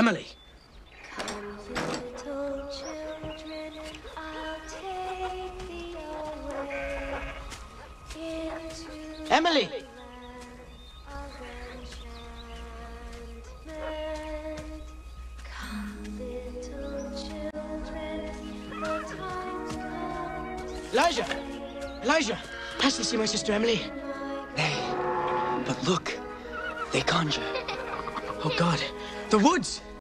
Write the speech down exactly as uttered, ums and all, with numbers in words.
Emily. Come, little children, I'll take thee away into Emily. the land of enchantment. Come, little children, the time's come. Elijah. Elijah. Pass to see my sister Emily. Hey, but look, they conjure. Oh, God. The woods.